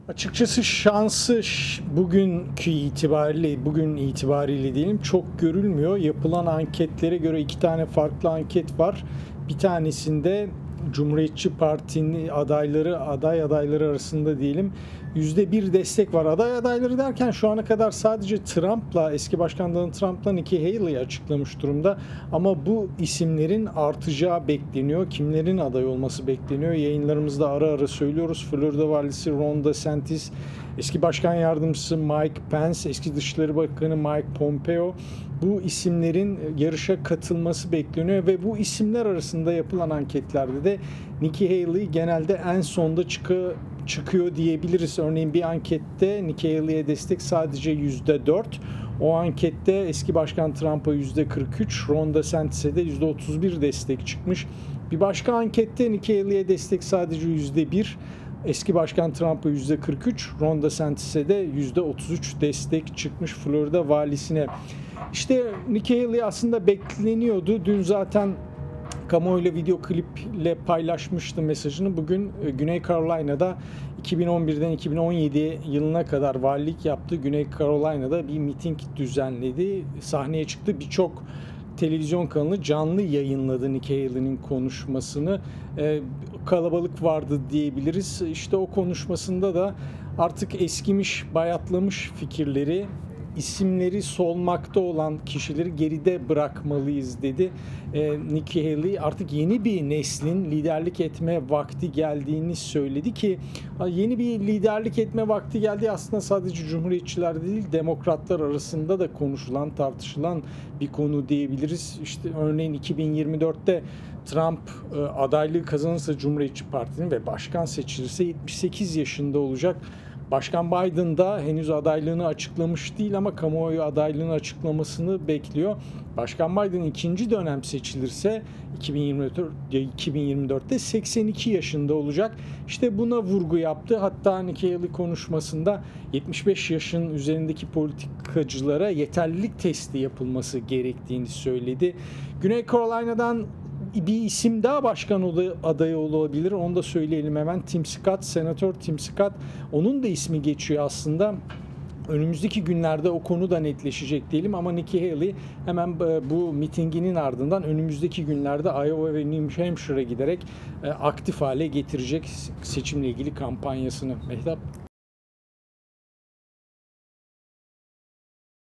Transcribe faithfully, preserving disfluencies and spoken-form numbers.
Açıkçası şansı ş- bugünkü itibariyle, bugün itibariyle diyelim çok görülmüyor. Yapılan anketlere göre iki tane farklı anket var. Bir tanesinde Cumhuriyetçi Parti'nin adayları, aday adayları arasında diyelim yüzde bir destek var. Aday adayları derken şu ana kadar sadece Trump'la, eski başkan Donald Trump'la Nikki Haley açıklamış durumda. Ama bu isimlerin artacağı bekleniyor. Kimlerin aday olması bekleniyor. Yayınlarımızda ara ara söylüyoruz. Florida valisi Ron DeSantis, eski başkan yardımcısı Mike Pence, eski Dışişleri Bakanı Mike Pompeo, bu isimlerin yarışa katılması bekleniyor ve bu isimler arasında yapılan anketlerde de Nikki Haley genelde en sonda çıkıyor, çıkıyor diyebiliriz. Örneğin bir ankette Nikki Haley'e destek sadece yüzde dört. O ankette eski başkan Trump'a yüzde kırk üç, Ron DeSantis'e de yüzde otuz bir destek çıkmış. Bir başka ankette Nikki Haley'e destek sadece yüzde bir. Eski başkan Trump'a yüzde kırk üç, Ron DeSantis'e de yüzde otuz üç destek çıkmış Florida valisine. İşte Nikki Haley aslında bekleniyordu. Dün zaten kamuoyuyla video kliple paylaşmıştı mesajını. Bugün Güney Carolina'da iki bin on birden iki bin on yedi yılına kadar valilik yaptı. Güney Carolina'da bir miting düzenledi. Sahneye çıktı. Birçok televizyon kanalı canlı yayınladı Nikki Haley'nin konuşmasını. Ee, kalabalık vardı diyebiliriz. İşte o konuşmasında da artık eskimiş, bayatlamış fikirleri, isimleri solmakta olan kişileri geride bırakmalıyız dedi. Ee, Nikki Haley artık yeni bir neslin liderlik etme vakti geldiğini söyledi ki yeni bir liderlik etme vakti geldi aslında sadece Cumhuriyetçiler değil, Demokratlar arasında da konuşulan, tartışılan bir konu diyebiliriz. İşte örneğin iki bin yirmi dörtte Trump e, adaylığı kazanırsa Cumhuriyetçi Parti'nin ve başkan seçilirse yetmiş sekiz yaşında olacak. Başkan Biden da henüz adaylığını açıklamış değil ama kamuoyu adaylığını açıklamasını bekliyor. Başkan Biden ikinci dönem seçilirse iki bin yirmi dörtte seksen iki yaşında olacak. İşte buna vurgu yaptı. Hatta Nikki Haley konuşmasında yetmiş beş yaşın üzerindeki politikacılara yeterlilik testi yapılması gerektiğini söyledi. Güney Carolina'dan bir isim daha başkan adayı olabilir. Onu da söyleyelim hemen. Tim Scott, Senatör Tim Scott. Onun da ismi geçiyor aslında. Önümüzdeki günlerde o konu da netleşecek diyelim ama Nikki Haley hemen bu mitinginin ardından önümüzdeki günlerde Iowa ve New Hampshire'a giderek aktif hale getirecek seçimle ilgili kampanyasını. Mehtap.